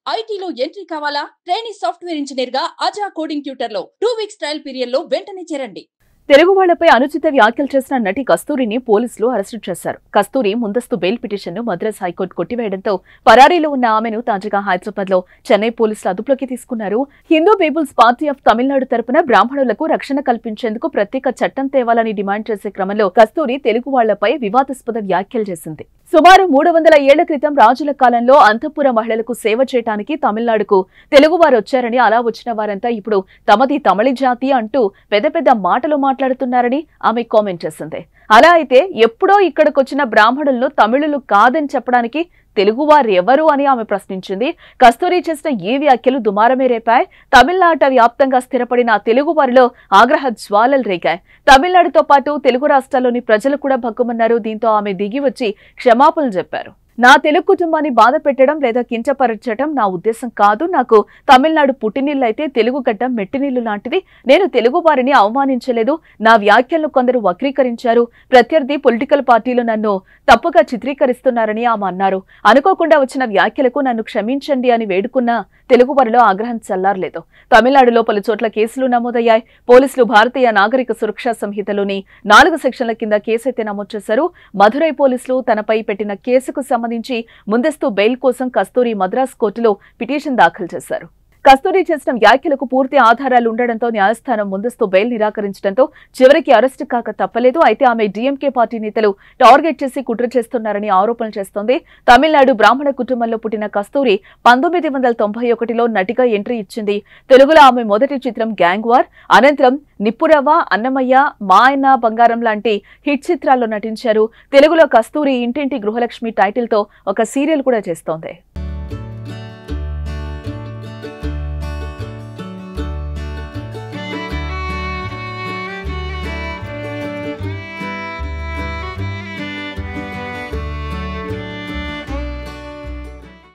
ఐటీలో ఎంట్రీ కావాలా? Trainee software engineer గా అజా కోడింగ్ ట్యూటర్ లో 2 వీక్స్ ట్రయల్ పీరియడ్ లో వెంటనే చేరండి. తెలుగు వాళ్లపై అనుచిత వ్యాఖ్యలు చేసిన నటి కస్తూరిని పోలీసులు అరెస్టు చేశారు. కస్తూరి ముందస్తు బెయిల్ పిటిషన్ను మద్రాస్ హైకోర్టు కొట్టివేయడంతో పరారీలో ఉన్న ఆమెను తాజాగా హైదరాబాద్ లో చెన్నై పోలీసులు అదుపులోకి తీసుకున్నారు. Hindu people's party of Tamil Nadu తరపున బ్రాహ్మణులకు రక్షణ కల్పించేందుకు ప్రత్యేక చట్టం తేవాలని డిమాండ్ చేసే క్రమంలో కస్తూరి తెలుగు వాళ్లపై వివాదాస్పద వ్యాఖ్యలు చేసింది. సుమారు 300 ఏళ్ల క్రితం రాజుల కాలంలో అంతఃపుర మహిళలకు సేవ చేయడానికి తమిళనాడుకు తెలుగువారు వచ్చారని, అలా వచ్చిన వారంతా ఇప్పుడు తమది తమిళ జాతి అంటూ పెద్ద పెద్ద మాటలు మాట్లాడుతున్నారని ఆమె కామెంట్ చేసింది. అలా అయితే ఎప్పుడో ఇక్కడికొచ్చిన బ్రాహ్మణులను తమిళులు కాదని చెప్పడానికి తెలుగువారు ఎవరు అని ఆమె ప్రశ్నించింది. కస్తూరి చేసిన ఈ వ్యాఖ్యలు దుమారమే రేపాయి. తమిళనాట వ్యాప్తంగా స్థిరపడిన తెలుగు వారిలో ఆగ్రహ జ్వాలలు రేగాయి. తమిళనాడుతో పాటు తెలుగు రాష్ట్రాల్లోని ప్రజలు కూడా భగ్గుమన్నారు. దీంతో ఆమె దిగి వచ్చి క్షమాపణలు చెప్పారు. నా తెలుగు కుటుంబాన్ని బాధ పెట్టడం లేదా కించపరచడం నా ఉద్దేశం కాదు. నాకు తమిళనాడు పుట్టినీళ్ళు అయితే తెలుగు గడ్డ మెట్టినీళ్లు లాంటిది. నేను తెలుగు వారిని అవమానించలేదు. నా వ్యాఖ్యలను కొందరు వక్రీకరించారు. ప్రత్యర్థి పొలిటికల్ పార్టీలు నన్ను తప్పుగా చిత్రీకరిస్తున్నారని ఆమె అన్నారు. అనుకోకుండా వచ్చిన వ్యాఖ్యలకు నన్ను క్షమించండి అని వేడుకున్నా తెలుగు వారిలో ఆగ్రహం చల్లారలేదు. తమిళనాడులో పలు చోట్ల కేసులు నమోదయ్యాయి. పోలీసులు భారతీయ నాగరిక సురక్షా సంహితలోని 4 సెక్షన్ల కింద కేసైతే నమోదు చేశారు. మధురై పోలీసులు తనపై పెట్టిన కేసుకు సంబంధించి ముందస్తు బెయిల్ కోసం కస్తూరి మద్రాస్ కోర్టులో పిటిషన్ దాఖలు చేశారు. కస్తూరి చేసిన వ్యాఖ్యలకు పూర్తి ఆధారాలు ఉండడంతో న్యాయస్థానం ముందస్తు బెయిల్ నిరాకరించడంతో చివరికి అరెస్టు కాక తప్పలేదు. అయితే ఆమె డీఎంకే పార్టీ నేతలు టార్గెట్ చేసి కుట్ర చేస్తున్నారని ఆరోపణలు చేస్తోంది. తమిళనాడు బ్రాహ్మణ కుటుంబంలో పుట్టిన కస్తూరి 1991లో నటిగా ఎంట్రీ ఇచ్చింది. తెలుగులో ఆమె మొదటి చిత్రం గ్యాంగ్ వార్, అనంతరం నిప్పురవ్వ, అన్నమయ్య, మా ఆయన బంగారం లాంటి హిట్ చిత్రాల్లో నటించారు. తెలుగులో కస్తూరి ఇంటింటి గృహలక్ష్మి టైటిల్ తో ఒక సీరియల్ కూడా చేస్తోంది.